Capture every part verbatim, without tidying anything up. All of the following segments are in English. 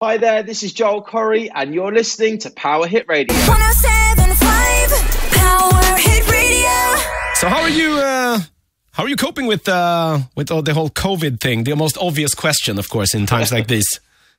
Hi there, this is Joel Corey, and you're listening to Power Hit Radio. one oh seven point five Power Hit Radio. So how are you? Uh, how are you coping with uh, with all the whole COVID thing? The most obvious question, of course, in times like this.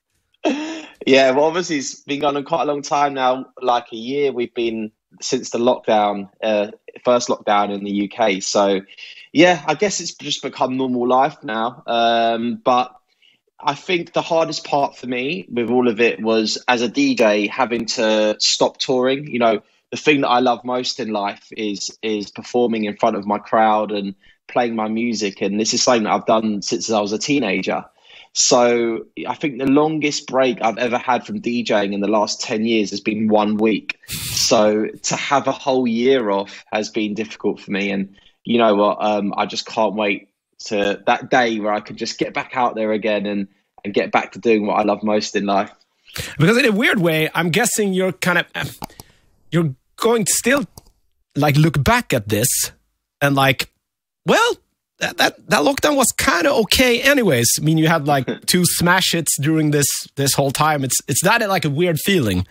Yeah, well, obviously it's been going on quite a long time now, like a year. We've been since the lockdown, uh, first lockdown in the U K. So, yeah, I guess it's just become normal life now. Um, but I think the hardest part for me with all of it was, as a D J, having to stop touring. You know, the thing that I love most in life is is performing in front of my crowd and playing my music. And this is something that I've done since I was a teenager. So I think the longest break I've ever had from DJing in the last ten years has been one week. So to have a whole year off has been difficult for me. And you know what? Um, I just can't wait to that day where I could just get back out there again and, and get back to doing what I love most in life. Because in a weird way, I'm guessing you're kind of, you're going to still like look back at this and like, well, that that, that lockdown was kind of okay anyways. I mean, you had like two smash hits during this this whole time. It's it's that like a weird feeling.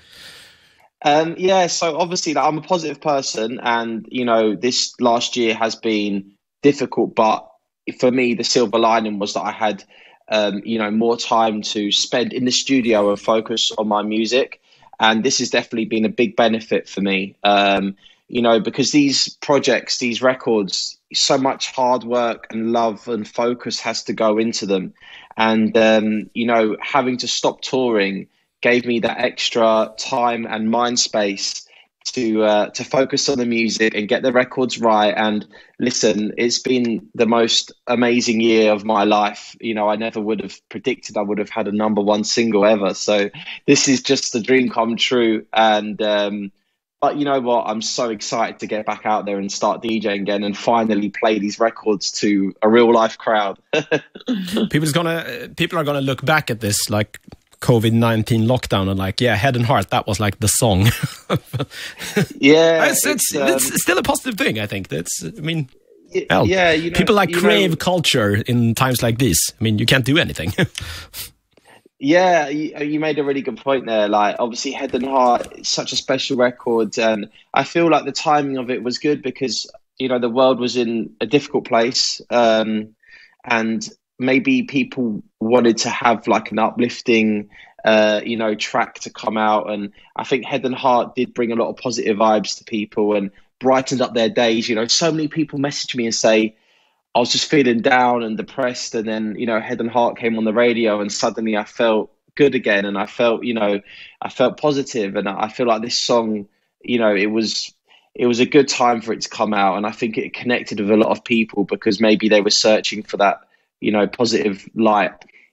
Um, yeah, so obviously like, I'm a positive person, and you know, this last year has been difficult, but for me, the silver lining was that I had, um, you know, more time to spend in the studio and focus on my music. And this has definitely been a big benefit for me, um, you know, because these projects, these records, so much hard work and love and focus has to go into them. And, um, you know, having to stop touring gave me that extra time and mind space to uh, to focus on the music and get the records right. And listen, it's been the most amazing year of my life. You know, I never would have predicted I would have had a number one single ever. So this is just the dream come true. And um, but you know what? I'm so excited to get back out there and start DJing again and finally play these records to a real life crowd. People's gonna people are gonna look back at this like COVID nineteen lockdown and like, yeah, Head and Heart, that was like the song. Yeah, it's, it's, it's, um, it's still a positive thing, I think. That's, I mean, hell, yeah, you know, people like you crave know, culture in times like this. I mean, you can't do anything. Yeah, you, you made a really good point there. Like, obviously, Head and Heart is such a special record, and I feel like the timing of it was good because, you know, the world was in a difficult place, um, and maybe people wanted to have like an uplifting, uh, you know, track to come out. And I think Head and Heart did bring a lot of positive vibes to people and brightened up their days. You know, so many people message me and say, I was just feeling down and depressed. And then, you know, Head and Heart came on the radio and suddenly I felt good again. And I felt, you know, I felt positive. And I feel like this song, you know, it was, it was a good time for it to come out. And I think it connected with a lot of people because maybe they were searching for that, you know, positive light.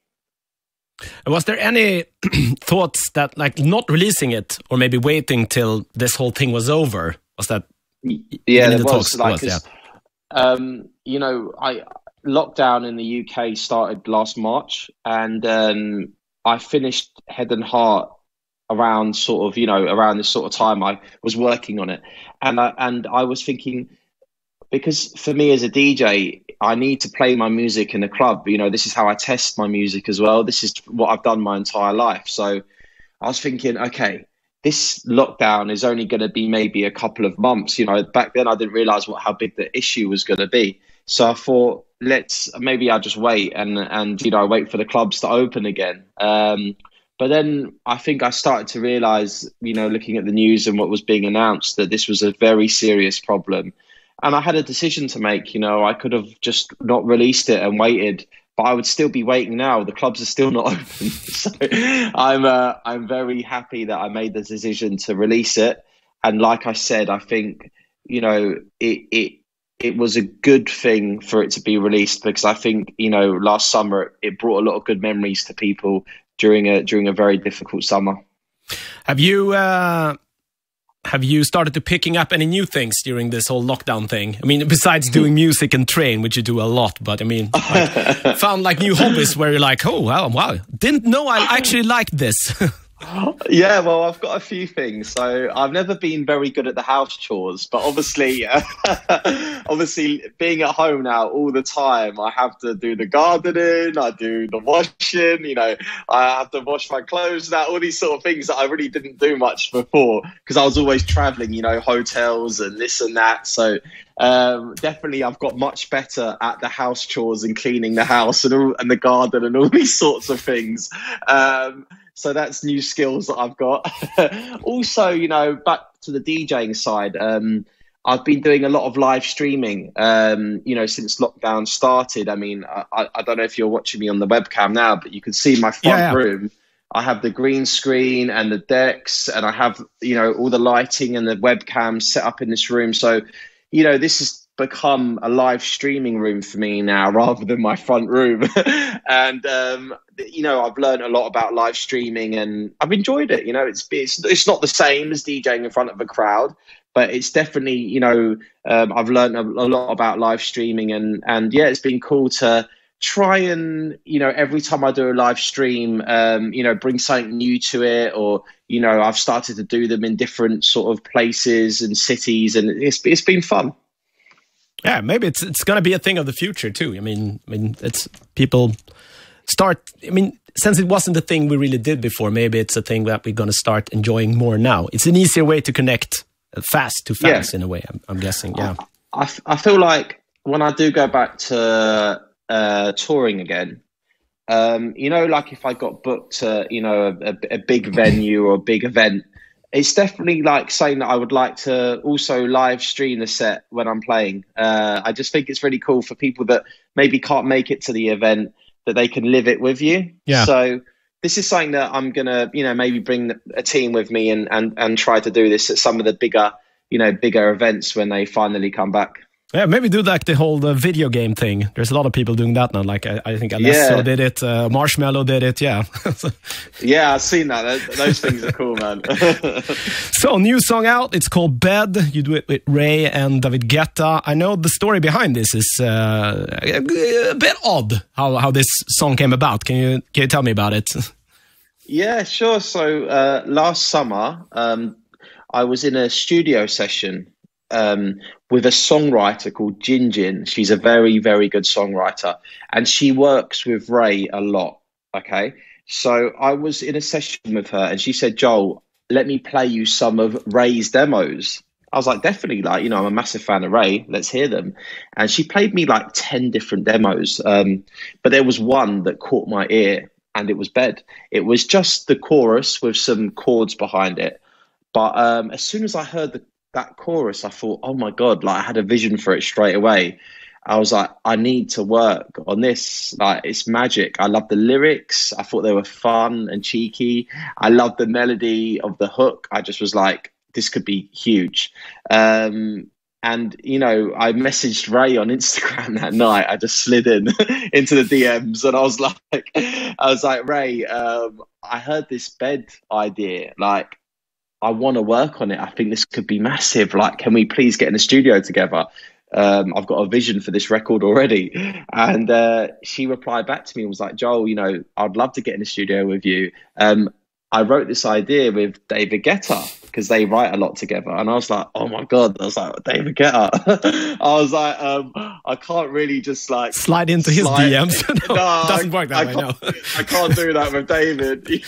Was there any thoughts that like not releasing it or maybe waiting till this whole thing was over? Was that? Yeah, there the was. talks? Like, was yeah. um, you know, I lockdown in the U K started last March, and um, I finished Head and Heart around sort of, you know, around this sort of time. I was working on it, and I, and I was thinking, because for me as a D J, I need to play my music in a club. You know, this is how I test my music as well. This is what I've done my entire life. So I was thinking, okay, this lockdown is only going to be maybe a couple of months. You know, back then I didn't realize what how big the issue was going to be. So I thought, let's maybe I'll just wait and, and you know, wait for the clubs to open again. Um, but then I think I started to realize, you know, looking at the news and what was being announced, that this was a very serious problem. And I had a decision to make. You know, I could have just not released it and waited, but I would still be waiting now. The clubs are still not open. So I'm uh, I'm very happy that I made the decision to release it. And like I said, I think, you know, it it it was a good thing for it to be released because I think, you know, last summer it brought a lot of good memories to people during a during a very difficult summer. Have you uh Have you started to picking up any new things during this whole lockdown thing? I mean, besides doing music and train, which you do a lot, but I mean, like, found like new hobbies where you're like, oh, wow, wow, didn't know I actually liked this. Yeah, well, I've got a few things. So I've never been very good at the house chores, but obviously, uh, obviously, being at home now all the time, I have to do the gardening, I do the washing. You know, I have to wash my clothes now. All these sort of things that I really didn't do much before because I was always traveling. You know, hotels and this and that. So um, definitely, I've got much better at the house chores and cleaning the house and all, and the garden and all these sorts of things. Um, So that's new skills that I've got. Also, you know, back to the DJing side, um, I've been doing a lot of live streaming, um, you know, since lockdown started. I mean, I, I don't know if you're watching me on the webcam now, but you can see my front Yeah, yeah. room. I have the green screen and the decks, and I have, you know, all the lighting and the webcam set up in this room. So, you know, this has become a live streaming room for me now rather than my front room. And, um, you know, I've learned a lot about live streaming and I've enjoyed it. You know, it's, it's, it's not the same as DJing in front of a crowd, but it's definitely, you know, um, I've learned a, a lot about live streaming and, and yeah, it's been cool to try and, you know, every time I do a live stream, um, you know, bring something new to it, or, you know, I've started to do them in different sort of places and cities, and it's, it's been fun. Yeah, maybe it's it's going to be a thing of the future too. I mean, I mean, it's people start. I mean, since it wasn't a thing we really did before, maybe it's a thing that we're going to start enjoying more now. It's an easier way to connect fast to fast, yeah. in a way. I'm, I'm guessing. Yeah, I, I feel like when I do go back to uh, touring again, um, you know, like if I got booked to, you know, a, a big venue or a big event. It's definitely like saying that I would like to also live stream the set when I'm playing. Uh, I just think it's really cool for people that maybe can't make it to the event, that they can live it with you. Yeah. So this is something that I'm going to, you know, maybe bring a team with me and, and, and try to do this at some of the bigger, you know, bigger events when they finally come back. Yeah, maybe do like the whole uh, video game thing. There's a lot of people doing that now. Like I, I think Alesso Yeah. did it, uh, Marshmallow did it. Yeah. Yeah, I've seen that. Those, those things are cool, man. So, new song out. It's called Bed. You do it with Ray and David Guetta. I know the story behind this is uh, a, a bit odd. How how this song came about. Can you can you tell me about it? Yeah, sure. So uh, last summer, um, I was in a studio session um, with a songwriter called Jin Jin. She's a very, very good songwriter, and she works with Ray a lot. Okay, so I was in a session with her, and she said, "Joel, let me play you some of Ray's demos." I was like, definitely, like, you know, I'm a massive fan of Ray. Let's hear them. And she played me like ten different demos. Um, but there was one that caught my ear, and it was Bed. It was just the chorus with some chords behind it. But um, as soon as I heard the, that chorus, I thought, oh my God, like I had a vision for it straight away. I was like, I need to work on this. Like, it's magic. I love the lyrics. I thought they were fun and cheeky. I loved the melody of the hook. I just was like, this could be huge. Um, and, you know, I messaged Ray on Instagram that night. I just slid in into the D Ms, and I was like, I was like, Ray, um, I heard this Bed idea. Like, I want to work on it. I think this could be massive. Like, can we please get in the studio together? Um, I've got a vision for this record already. And uh, she replied back to me and was like, Joel, you know, I'd love to get in the studio with you. Um, I wrote this idea with David Guetta because they write a lot together. And I was like, oh my God. I was like, David Guetta. I was like, um, I can't really just like slide into his slide. D Ms. no, no, doesn't work that I way, no. I can't do that with David.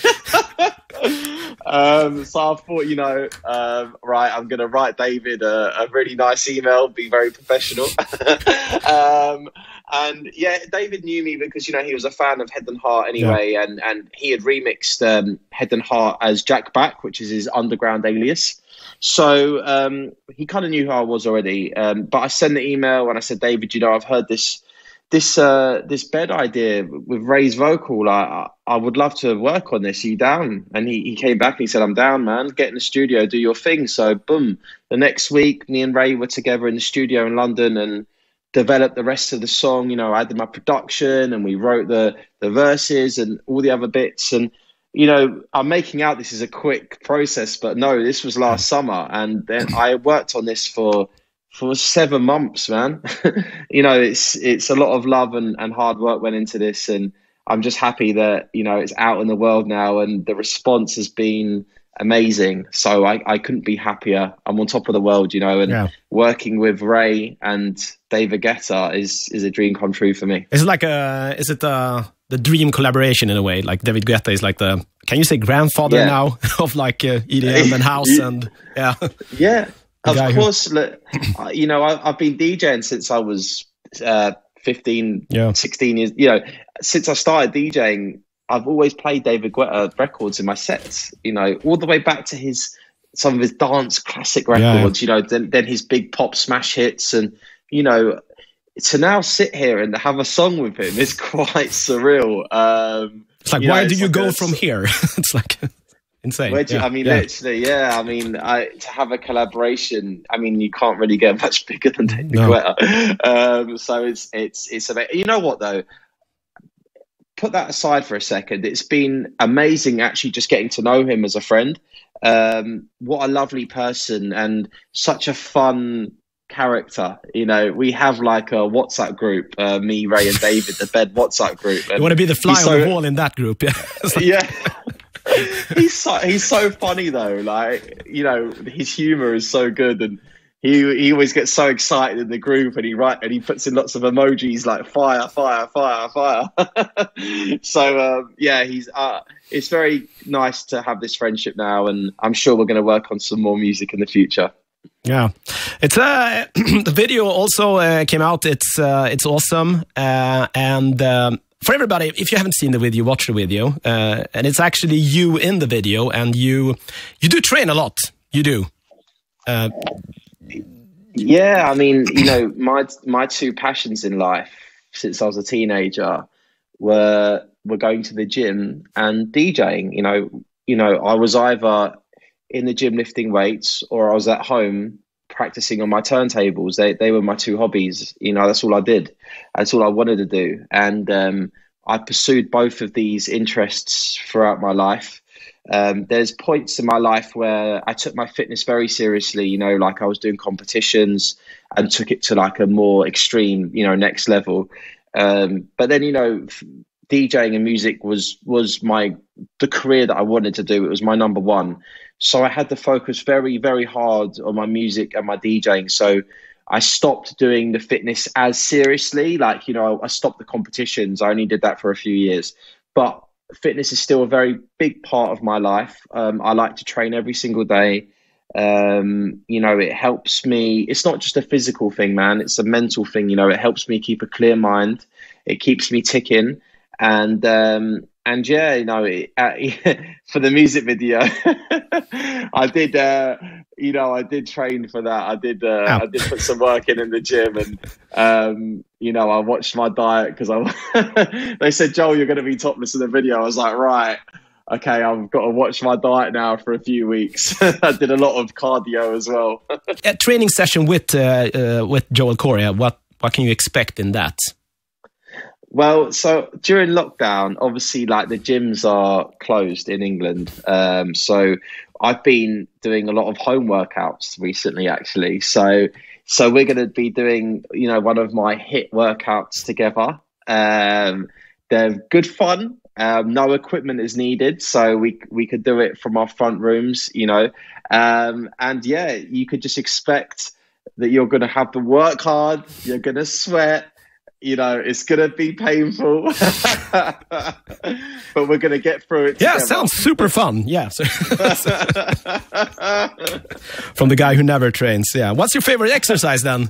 um, so I thought, you know, um, right, I'm going to write David a, a really nice email, be very professional. um, and yeah, David knew me because, you know, he was a fan of Head and Heart anyway. Yeah. And, and he had remixed um, Head and Heart as Jack Back, which is his underground alias. So um, he kind of knew who I was already. Um, but I sent the email and I said, David, you know, I've heard this this uh, this Bed idea with Ray's vocal. I, I would love to work on this. Are you down? And he, he came back and he said, I'm down, man. Get in the studio, do your thing. So boom, the next week, me and Ray were together in the studio in London and developed the rest of the song. You know, I did my production and we wrote the, the verses and all the other bits. And, you know, I'm making out this is a quick process, but no, this was last summer. And then I worked on this for for seven months, man. You know, it's it's a lot of love and, and hard work went into this. And I'm just happy that, you know, it's out in the world now and the response has been amazing. So I, I couldn't be happier. I'm on top of the world, you know, and Yeah. working with Ray and David Guetta is is a dream come true for me. Is it like a? Is it uh the dream collaboration in a way? Like David Guetta is like the, can you say grandfather Yeah. now of like uh, E D M and house and yeah. Yeah, of guy who- course. Look, I- you know, I, I've been DJing since I was uh, fifteen, Yeah. sixteen years. You know, since I started DJing, I've always played David Guetta records in my sets. You know, all the way back to his some of his dance classic records. You know, then then his big pop smash hits, and you know, to now sit here and have a song with him is quite surreal. Um, It's like, you know, why do it's you like go a- from here? It's like insane. Where do you, Yeah, I mean, yeah. literally, yeah. I mean, I, to have a collaboration. I mean, you can't really get much bigger than David No. Guetta. Um, so it's it's it's amazing. You know what though? Put that aside for a second. It's been amazing actually just getting to know him as a friend. Um, what a lovely person and such a fun character. You know, we have like a WhatsApp group, uh, me, Ray, and David, the Bed WhatsApp group. You want to be the fly he's on the so- wall in that group, yeah. It's like- Yeah. he's so he's so funny though. Like, you know, his humor is so good, and he he always gets so excited in the group, and he write and he puts in lots of emojis like fire, fire, fire, fire. So um, yeah, he's uh, it's very nice to have this friendship now, and I'm sure we're going to work on some more music in the future. Yeah, it's uh the video also uh, came out. It's uh, it's awesome, uh, and um, for everybody, if you haven't seen the video, watch the video. Uh, and it's actually you in the video, and you you do train a lot. You do. Uh, Yeah, I mean, you know, my my two passions in life since I was a teenager were were going to the gym and DJing. You know, you know, I was either in the gym lifting weights or I was at home practicing on my turntables. They they were my two hobbies. You know, that's all I did. That's all I wanted to do. And um, I pursued both of these interests throughout my life. Um, there's points in my life where I took my fitness very seriously, you know, like I was doing competitions and took it to like a more extreme, you know, next level. Um, but then, you know, f- DJing and music was, was my, the career that I wanted to do. It was my number one. So I had to focus very, very hard on my music and my DJing. So I stopped doing the fitness as seriously. Like, you know, I stopped the competitions. I only did that for a few years, but fitness is still a very big part of my life. Um, I like to train every single day. Um, you know, it helps me. It's not just a physical thing, man. It's a mental thing. You know, it helps me keep a clear mind. It keeps me ticking. And, um, and yeah, you know, it, uh, for the music video, I did, uh, you know, I did train for that. I did, uh, Oh. I did put some work in in the gym, and um, you know, I watched my diet because I. They said, Joel, you're going to be topless in the video. I was like, right, okay, I've got to watch my diet now for a few weeks. I did a lot of cardio as well. a training session with uh, uh, with Joel Corey. What what can you expect in that? Well, so during lockdown, obviously, like the gyms are closed in England. Um, so I've been doing a lot of home workouts recently, actually. So, so we're going to be doing, you know, one of my hit workouts together. Um, they're good fun. Um, no equipment is needed, so we we could do it from our front rooms, you know. Um, and yeah, you could just expect that you're going to have to work hard. You're going to sweat. You know, it's going to be painful, but we're going to get through it Yeah, together. sounds super fun. Yeah, so, from the guy who never trains. Yeah, what's your favorite exercise then?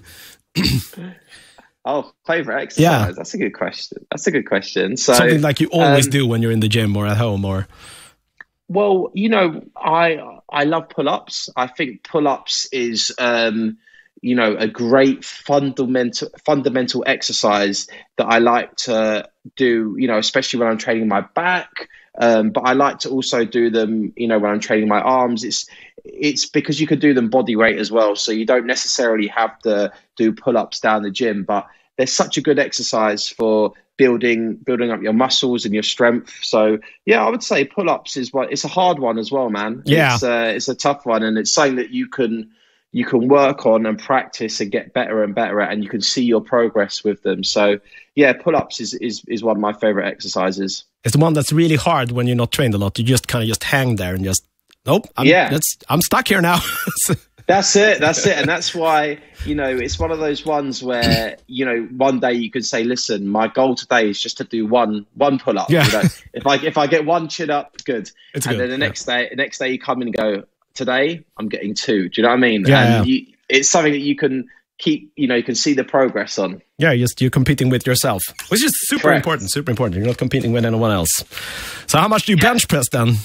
Oh, favorite exercise? Yeah. That's a good question. That's a good question. So Something like you always um, do when you're in the gym or at home, or Well, you know, I I love pull-ups. I think pull-ups is, um, you know, a great fundamental fundamental exercise that I like to do. You know, especially when I'm training my back. Um, but I like to also do them, you know, when I'm training my arms. It's it's because you can do them body weight as well, so you don't necessarily have to do pull-ups down the gym. But they're such a good exercise for building building up your muscles and your strength. So yeah, I would say pull-ups is what it's a hard one as well, man. Yeah. It's uh, it's a tough one, and it's something that you can you can work on and practice and get better and better at, and you can see your progress with them. So yeah, pull-ups is is, is one of my favorite exercises. It's the one that's really hard when you're not trained a lot. You just kind of just hang there and just, nope, I'm, yeah. that's, I'm stuck here now. That's it. That's it. And that's why, you know, it's one of those ones where, you know, one day you could say, listen, my goal today is just to do one one pull up. Yeah. You know? If I if I get one chin up, good. It's and good. then the Yeah. next day, the next day you come in and go, today I'm getting two. Do you know what I mean? Yeah, and yeah. You, it's something that you can keep, you know, you can see the progress on. Yeah, just you're competing with yourself, which is super Correct. important. Super important. You're not competing with anyone else. So how much do you bench press then?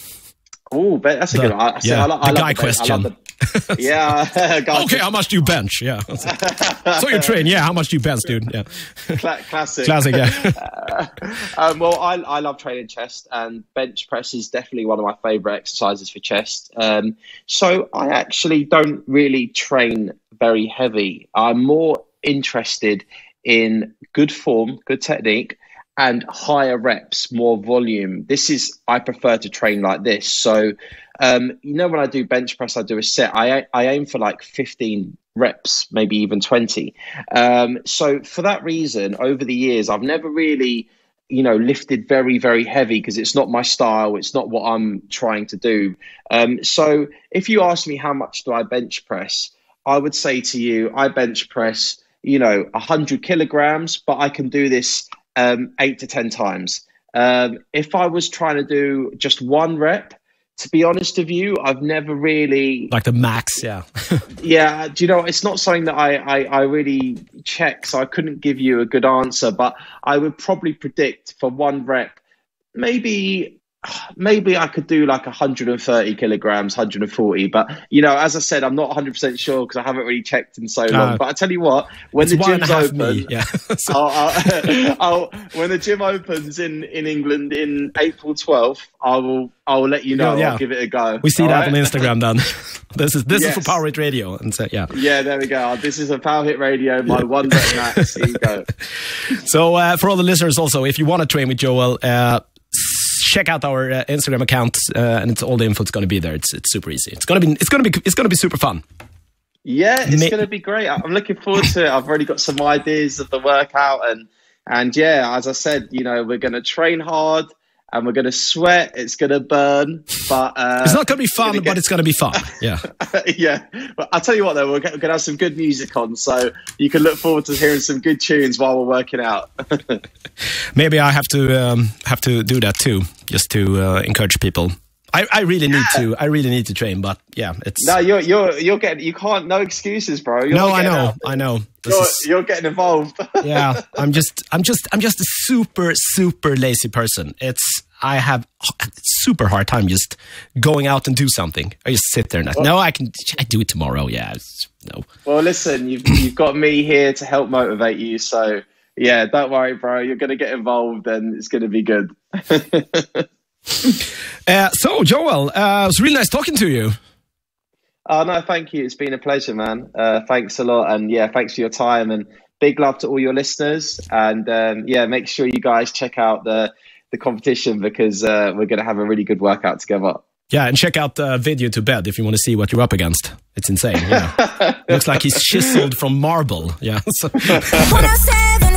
Oh, that's a The- good one. I, I, yeah, I, lo- the I love guy the bench. I love question. the- yeah. guy Okay, how much do you bench? Yeah. So you train. Yeah, how much do you bench, dude? Yeah. Cla- classic. Classic. Yeah. um, well, I, I love training chest, and bench press is definitely one of my favorite exercises for chest. Um, so I actually don't really train very heavy. I'm more interested in good form, good technique, and higher reps, more volume. This is, I prefer to train like this. So, um, you know, when I do bench press, I do a set, I, I aim for like fifteen reps, maybe even twenty. Um, so for that reason, over the years, I've never really, you know, lifted very, very heavy because it's not my style. It's not what I'm trying to do. Um, so if you ask me how much do I bench press, I would say to you, I bench press, you know, one hundred kilograms, but I can do this um, eight to ten times. Um, if I was trying to do just one rep, to be honest with you, I've never really... Like the max, yeah. Yeah, do you know, it's not something that I, I, I really check, so I couldn't give you a good answer, but I would probably predict for one rep, maybe maybe I could do like one hundred thirty kilograms, one hundred forty, but, you know, as I said, I'm not one hundred percent sure because I haven't really checked in so long, Uh, but I tell you what, when It's the one and a gym's half open... me. Yeah. So- I'll, I'll, I'll, when the gym opens in, in England in April twelfth, I will I will let you know. Yeah, yeah. I'll give it a go. we see All that right? on Instagram then. this is this Yes. is for Power Hit Radio, and so yeah. Yeah, there we go. This is a Power Hit Radio, my one rep max. Here you go. So uh, for all the listeners, also, if you want to train with Joel, uh, check out our uh, Instagram account, uh, and it's all the info. It's going to be there. It's it's super easy. It's gonna be it's gonna be it's gonna be super fun. Yeah, it's Ma- going to be great. I'm looking forward to it. I've already got some ideas of the workout, and and yeah, as I said, you know, we're going to train hard and we're going to sweat. It's going to burn, but uh, It's not going to be fun, gonna but get- it's going to be fun. Yeah. yeah. But I'll tell you what, though, we're going to have some good music on, so you can look forward to hearing some good tunes while we're working out. Maybe I have to um, have to do that too, just to uh, encourage people. I, I really need to. I really need to train, but yeah, it's No, you're you're you're getting you can't no excuses, bro. You're no. not I getting know. out. I know. This You're, is, you're getting involved. yeah, I'm just, I'm just, I'm just a super, super lazy person. It's, I have a super hard time just going out and do something. I just sit there and I, no, I can, I do it tomorrow. Yeah, it's, no. Well, listen, you've you've got me here to help motivate you. So yeah, don't worry, bro. You're going to get involved, and it's going to be good. Uh, so, Joel, uh, it was really nice talking to you. Oh no, thank you. It's been a pleasure, man. Uh, thanks a lot, and yeah, thanks for your time, and big love to all your listeners. And um, yeah, make sure you guys check out the the competition because uh, we're going to have a really good workout together. Yeah, and check out the video to bed if you want to see what you're up against. It's insane. Yeah, looks like he's chiseled from marble. Yeah. So. one oh seven